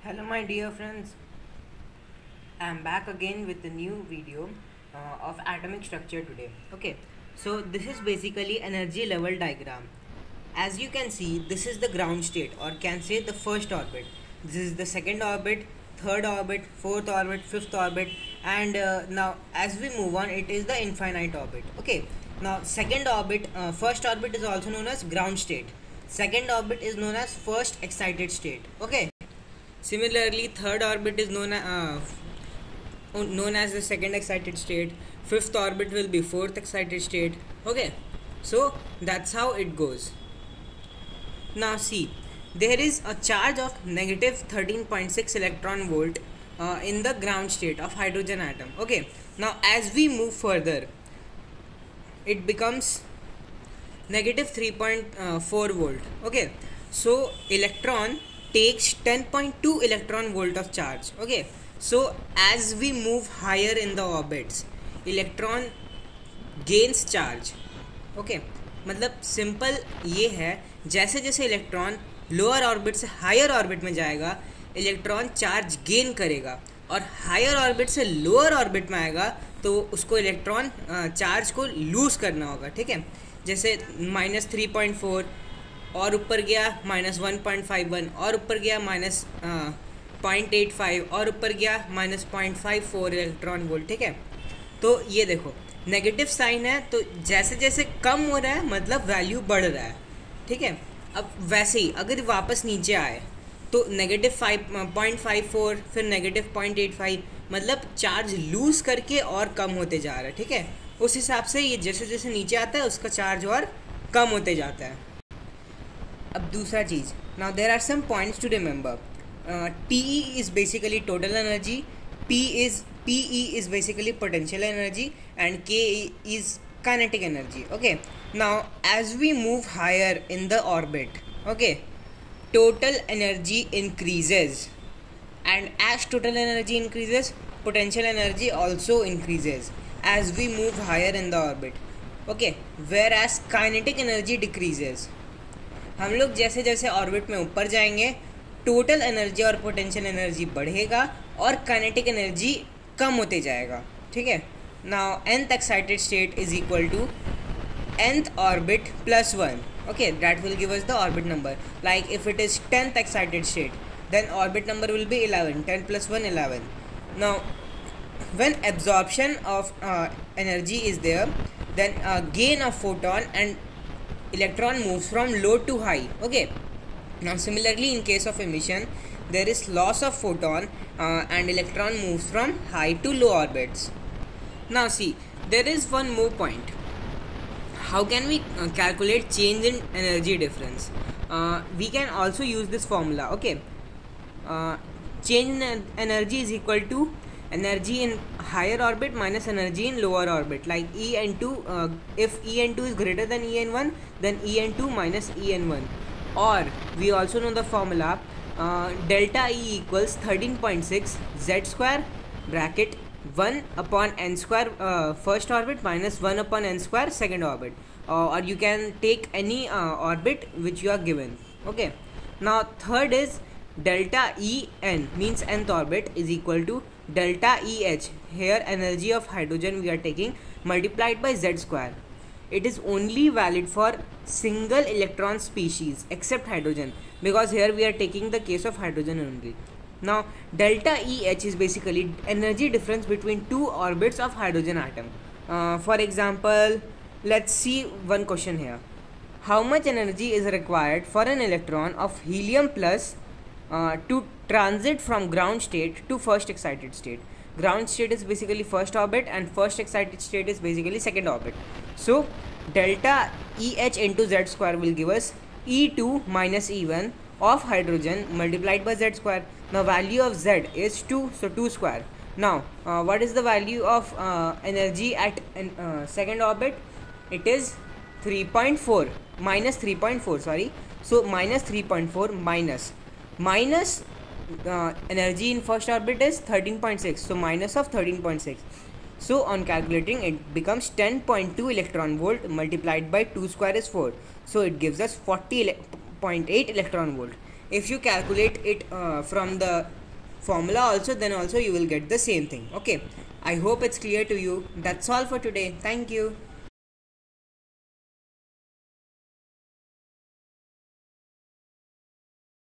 Hello my dear friends, I am back again with a new video of atomic structure today. Okay, so this is basically energy level diagram. As you can see, this is the ground state, or can say the first orbit. This is the second orbit, third orbit, fourth orbit, fifth orbit, and now as we move on, it is the infinite orbit. Okay, now second orbit, first orbit is also known as ground state. Second orbit is known as first excited state. Okay. Similarly, third orbit is known as the second excited state. Fifth orbit will be fourth excited state. Okay, so that's how it goes. Now see, there is a charge of negative 13.6 electron volt in the ground state of hydrogen atom. Okay, now as we move further, it becomes negative 3.4 volt. Okay, so electron takes 10.2 electron volt of charge. Okay, so as we move higher in the orbits, electron gains charge. Okay, मतलब simple ये है, जैसे जैसे electron lower orbit से higher orbit में जाएगा, electron charge gain करेगा, और हायर ऑर्बिट से लोअर ऑर्बिट में आएगा तो उसको इलेक्ट्रॉन चार्ज को लूज करना होगा. ठीक है, जैसे -3.4 और ऊपर गया -1.51 और ऊपर गया -0.85 और ऊपर गया -0.54 इलेक्ट्रॉन वोल्ट. ठीक है, तो ये देखो नेगेटिव साइन है, तो जैसे जैसे कम हो रहा है मतलब वैल्यू बढ़ रहा है. ठीक है, अब वैसे ही अगर वापस नीचे आए तो नेगेटिव 5.54 फिर नेगेटिव 0.85, मतलब चार्ज लूज करके और कम होते जा रहा है. ठीक है, उस हिसाब से ये जैसे जैसे नीचे आता है उसका चार्ज और कम होते जाता है. अब दूसरा चीज़, now there are some points to remember. TE is basically total energy, PE is basically potential energy, and K is kinetic energy. Okay, now as we move higher in the orbit, okay, total energy increases, and as total energy increases, potential energy also increases as we move higher in the orbit. Okay, whereas kinetic energy decreases. हम लोग जैसे जैसे orbit में ऊपर जाएंगे total energy और potential energy बढ़ेगा और काइनेटिक एनर्जी कम होते जाएगा. ठीक है, now nth excited state is equal to nth orbit plus 1. okay, that will give us the orbit number. Like if it is 10th excited state, then orbit number will be 11. 10 plus 1 11. Now when absorption of energy is there, then gain of photon and electron moves from low to high. Okay, now similarly in case of emission, there is loss of photon and electron moves from high to low orbits. Now see, there is one more point. How can we calculate change in energy difference? We can also use this formula. Okay, change in energy is equal to energy in higher orbit minus energy in lower orbit, like En2. If En2 is greater than En1, then En2 minus En1. Or we also know the formula, delta E equals 13.6 z square bracket 1 upon n square first orbit minus 1 upon n square second orbit, or you can take any orbit which you are given. Okay, now third is delta En, means nth orbit, is equal to delta Eh, here energy of hydrogen we are taking, multiplied by z square. It is only valid for single electron species except hydrogen, because here we are taking the case of hydrogen only. Now delta Eh is basically energy difference between two orbits of hydrogen atom. For example, let's see one question here. How much energy is required for an electron of helium plus to transit from ground state to first excited state? Ground state is basically first orbit and first excited state is basically second orbit. So delta Eh into z square will give us E2 minus E1 of hydrogen multiplied by z square. Now value of z is 2, so 2 square. Now what is the value of energy at second orbit? It is 3.4 minus 3.4, sorry. So minus 3.4 minus energy in first orbit is 13.6, so minus of 13.6. So on calculating, it becomes 10.2 electron volt multiplied by 2 square is 4, so it gives us 40.8 electron volt. If you calculate it from the formula also, then also you will get the same thing. Okay, I hope it's clear to you. That's all for today. Thank you.